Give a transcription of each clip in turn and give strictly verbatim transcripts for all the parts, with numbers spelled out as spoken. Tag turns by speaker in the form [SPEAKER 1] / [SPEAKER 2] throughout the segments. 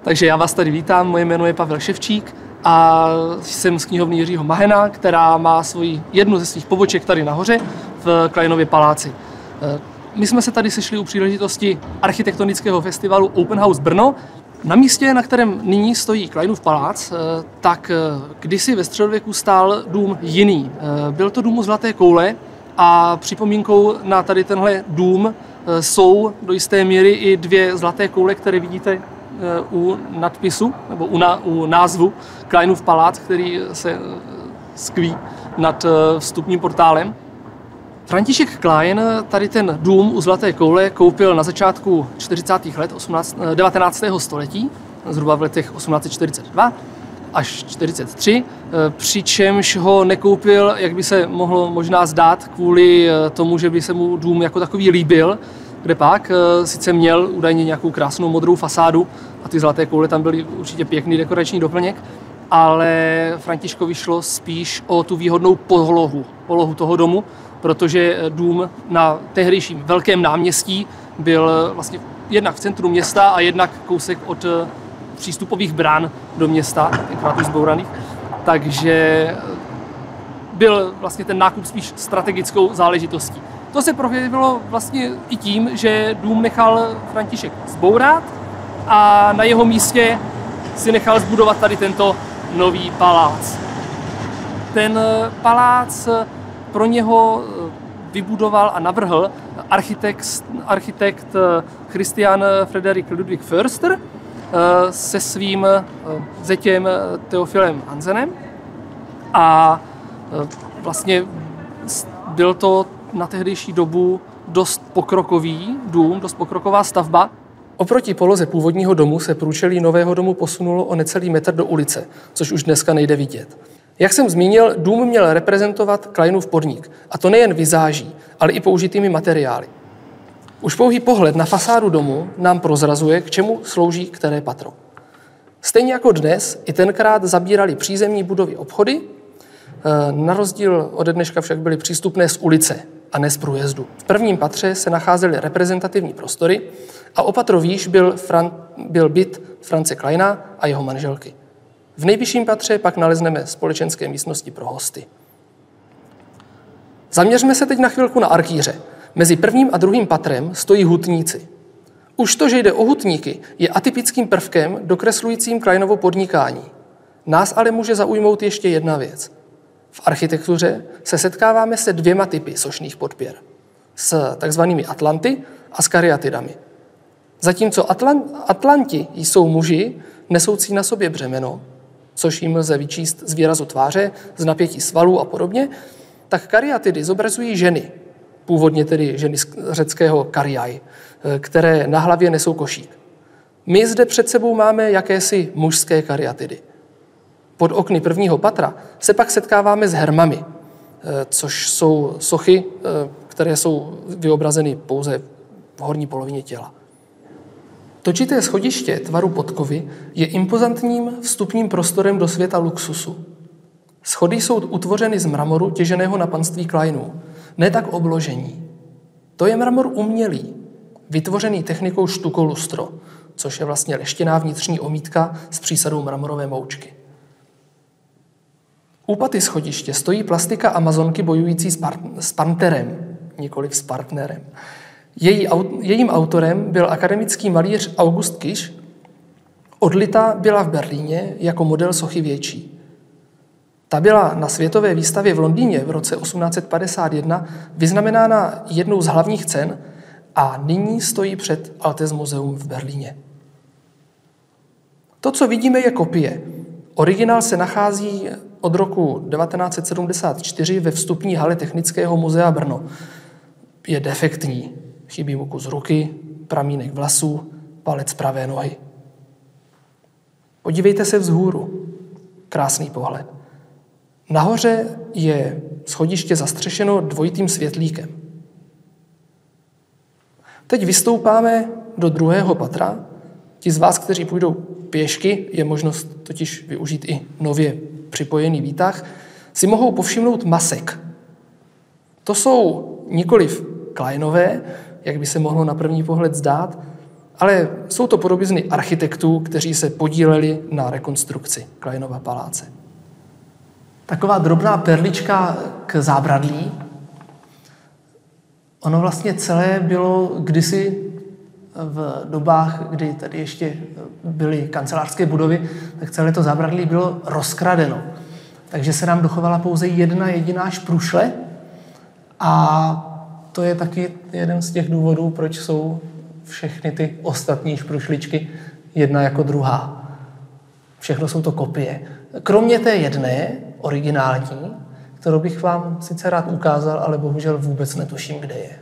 [SPEAKER 1] Takže já vás tady vítám, moje jméno je Pavel Ševčík a jsem z knihovny Jiřího Mahena, která má svoji, jednu ze svých poboček tady nahoře v Kleinově paláci. My jsme se tady sešli u příležitosti architektonického festivalu Open House Brno. Na místě, na kterém nyní stojí Kleinův palác, tak kdysi ve středověku stál dům jiný. Byl to dům Zlaté koule a připomínkou na tady tenhle dům jsou do jisté míry i dvě zlaté koule, které vidíte u nadpisu, nebo u, na, u názvu Kleinův palác, který se skví nad vstupním portálem. František Klein tady ten dům u Zlaté koule koupil na začátku čtyřicátých let devatenáctého století, zhruba v letech osmnáct set čtyřicet dva až čtyřicet tři, přičemž ho nekoupil, jak by se mohlo možná zdát, kvůli tomu, že by se mu dům jako takový líbil, kde pak sice měl údajně nějakou krásnou modrou fasádu a ty zlaté koule tam byly určitě pěkný dekorační doplněk, ale Františkovi šlo spíš o tu výhodnou polohu, polohu toho domu, protože dům na tehdejším velkém náměstí byl vlastně jednak v centru města a jednak kousek od přístupových brán do města, tenkrát už zbouraných. Takže byl vlastně ten nákup spíš strategickou záležitostí. To se projevilo vlastně i tím, že dům nechal František zbourat a na jeho místě si nechal zbudovat tady tento nový palác. Ten palác pro něho vybudoval a navrhl architekt, architekt Christian Frederik Ludwig Förster se svým zetěm Theophilem Hansenem. A vlastně byl to na tehdejší dobu dost pokrokový dům, dost pokroková stavba. Oproti poloze původního domu se průčelí nového domu posunulo o necelý metr do ulice, což už dneska nejde vidět. Jak jsem zmínil, dům měl reprezentovat Kleinův podnik, a to nejen vizáží, ale i použitými materiály. Už pouhý pohled na fasádu domu nám prozrazuje, k čemu slouží které patro. Stejně jako dnes, i tenkrát zabírali přízemní budovy obchody, na rozdíl ode dneška však byly přístupné z ulice a ne z průjezdu. V prvním patře se nacházely reprezentativní prostory a o patro výš byl, Fran- byl byt Franze Kleina a jeho manželky. V nejvyšším patře pak nalezneme společenské místnosti pro hosty. Zaměřme se teď na chvilku na arkýře. Mezi prvním a druhým patrem stojí hutníci. Už to, že jde o hutníky, je atypickým prvkem dokreslujícím Kleinovo podnikání. Nás ale může zaujmout ještě jedna věc. V architektuře se setkáváme se dvěma typy sošných podpěr. S takzvanými atlanty a s karyatidami. Zatímco atlan- atlanti jsou muži, nesoucí na sobě břemeno, což jim lze vyčíst z výrazu tváře, z napětí svalů a podobně, tak karyatidy zobrazují ženy, původně tedy ženy z řeckého karyaj, které na hlavě nesou košík. My zde před sebou máme jakési mužské karyatidy. Pod okny prvního patra se pak setkáváme s hermami, což jsou sochy, které jsou vyobrazeny pouze v horní polovině těla. Točité schodiště tvaru podkovy je impozantním vstupním prostorem do světa luxusu. Schody jsou utvořeny z mramoru těženého na panství Kleinů, ne tak obložení. To je mramor umělý, vytvořený technikou štukolustro, což je vlastně leštěná vnitřní omítka s přísadou mramorové moučky. U paty schodiště stojí plastika Amazonky bojující s, par- s panterem, nikoliv s partnerem. Její, jejím autorem byl akademický malíř August Kiš. Odlita byla v Berlíně jako model sochy větší. Ta byla na světové výstavě v Londýně v roce osmnáct set padesát jedna vyznamenána jednou z hlavních cen a nyní stojí před Altes Museum v Berlíně. To, co vidíme, je kopie. Originál se nachází od roku devatenáct set sedmdesát čtyři ve vstupní hale Technického muzea Brno. Je defektní. Chybí mu kus ruky, pramínek vlasů, palec pravé nohy. Podívejte se vzhůru. Krásný pohled. Nahoře je schodiště zastřešeno dvojitým světlíkem. Teď vystoupáme do druhého patra. Ti z vás, kteří půjdou pěšky, je možnost totiž využít i nově připojený výtah, si mohou povšimnout masek. To jsou nikoliv Kleinové, jak by se mohlo na první pohled zdát, Ale jsou to podobizny architektů, kteří se podíleli na rekonstrukci Kleinova paláce. Taková drobná perlička k zábradlí. Ono vlastně celé bylo kdysi v dobách, kdy tady ještě byly kancelářské budovy, tak celé to zábradlí bylo rozkradeno. Takže se nám dochovala pouze jedna jediná šprušle a to je taky jeden z těch důvodů, proč jsou všechny ty ostatní šprušličky jedna jako druhá. Všechno jsou to kopie. Kromě té jedné, originální, kterou bych vám sice rád ukázal, ale bohužel vůbec netuším, kde je.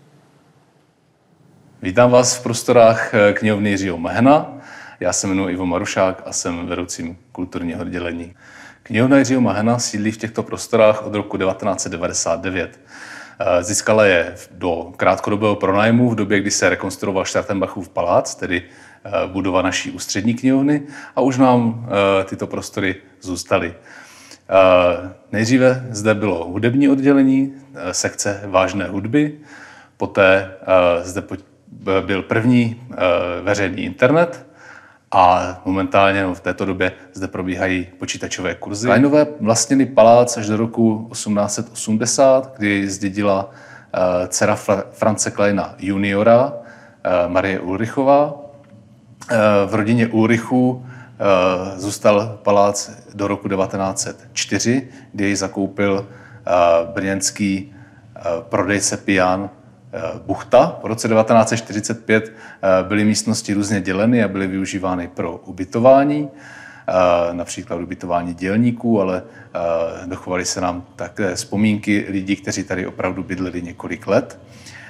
[SPEAKER 2] Vítám vás v prostorách knihovny Jiřího Mahena. Já se jmenuji Ivo Marušák a jsem vedoucím kulturního oddělení. Knihovna Jiřího Mahena sídlí v těchto prostorách od roku devatenáct set devadesát devět. Získala je do krátkodobého pronájmu v době, kdy se rekonstruoval Startenbachův palác, tedy budova naší ústřední knihovny, a už nám tyto prostory zůstaly. Nejdříve zde bylo hudební oddělení, sekce vážné hudby, poté zde byl první veřejný internet a momentálně v této době zde probíhají počítačové kurzy. Kleinové vlastnili palác až do roku osmnáct set osmdesát, kdy zdědila dcera Franze Kleina juniora, Marie Ulrichová. V rodině Ulrichů zůstal palác do roku devatenáct set čtyři, kdy jej zakoupil brněnský prodejce pian Buchta. V roce devatenáct set čtyřicet pět byly místnosti různě děleny a byly využívány pro ubytování, například ubytování dělníků, ale dochovaly se nám také vzpomínky lidí, kteří tady opravdu bydleli několik let.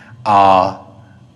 [SPEAKER 2] A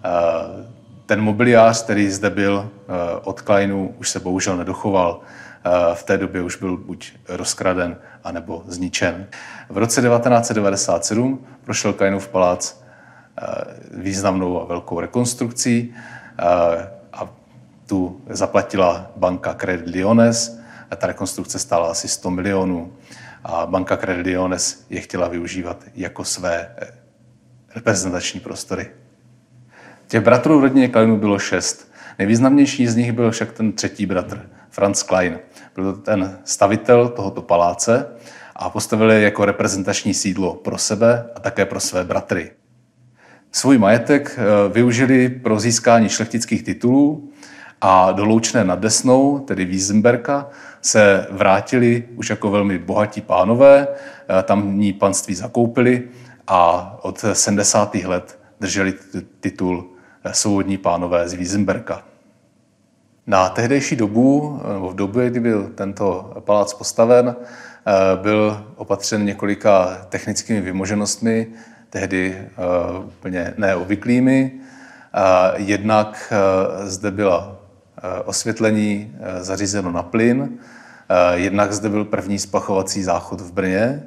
[SPEAKER 2] ten mobiliář, který zde byl od Kleinů, už se bohužel nedochoval. V té době už byl buď rozkraden, anebo zničen. V roce devatenáct set devadesát sedm prošel Kleinův palác významnou a velkou rekonstrukcí a tu zaplatila banka Credit Lyonnais. Ta rekonstrukce stála asi sto milionů a banka Credit Lyonnais je chtěla využívat jako své reprezentační prostory. Těch bratrů v rodině Kleinů bylo šest. Nejvýznamnější z nich byl však ten třetí bratr, Franz Klein. Byl to ten stavitel tohoto paláce a postavil je jako reprezentační sídlo pro sebe a také pro své bratry. Svůj majetek využili pro získání šlechtických titulů a do Loučné nad Desnou, tedy Wiesenberka, se vrátili už jako velmi bohatí pánové, tamní panství zakoupili a od sedmdesátých let drželi titul svobodní pánové z Wiesenberka. Na tehdejší dobu, nebo v době, kdy byl tento palác postaven, byl opatřen několika technickými vymoženostmi, tehdy uh, úplně neobvyklými. Uh, jednak uh, zde byla uh, osvětlení uh, zařízeno na plyn, uh, jednak zde byl první splachovací záchod v Brně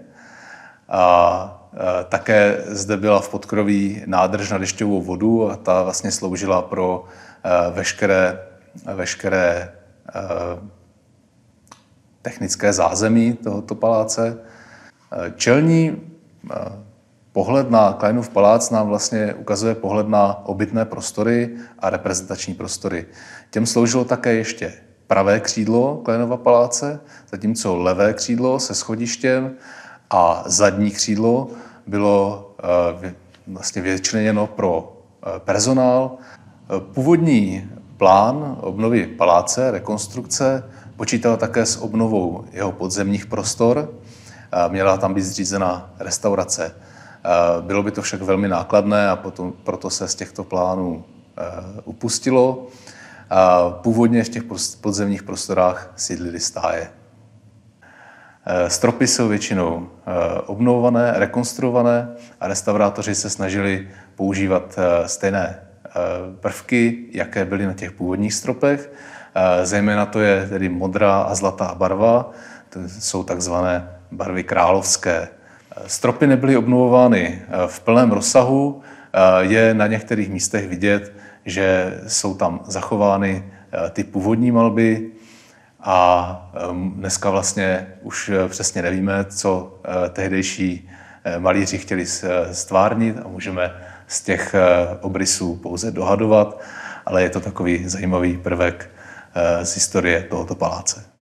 [SPEAKER 2] a uh, také zde byla v podkroví nádrž na dešťovou vodu a ta vlastně sloužila pro uh, veškeré, veškeré uh, technické zázemí tohoto paláce. Uh, čelní uh, Pohled na Kleinův palác nám vlastně ukazuje pohled na obytné prostory a reprezentační prostory. Těm sloužilo také ještě pravé křídlo Kleinova paláce, zatímco levé křídlo se schodištěm a zadní křídlo bylo vlastně vyčleněno pro personál. Původní plán obnovy paláce, rekonstrukce, počítal také s obnovou jeho podzemních prostor. Měla tam být zřízena restaurace. Bylo by to však velmi nákladné a potom, proto se z těchto plánů upustilo. Původně v těch podzemních prostorách sídlily stáje. Stropy jsou většinou obnovované, rekonstruované a restaurátoři se snažili používat stejné prvky, jaké byly na těch původních stropech. Zejména to je tedy modrá a zlatá barva, to jsou takzvané barvy královské. Stropy nebyly obnovovány v plném rozsahu, je na některých místech vidět, že jsou tam zachovány ty původní malby a dneska vlastně už přesně nevíme, co tehdejší malíři chtěli stvárnit a můžeme z těch obrysů pouze dohadovat, ale je to takový zajímavý prvek z historie tohoto paláce.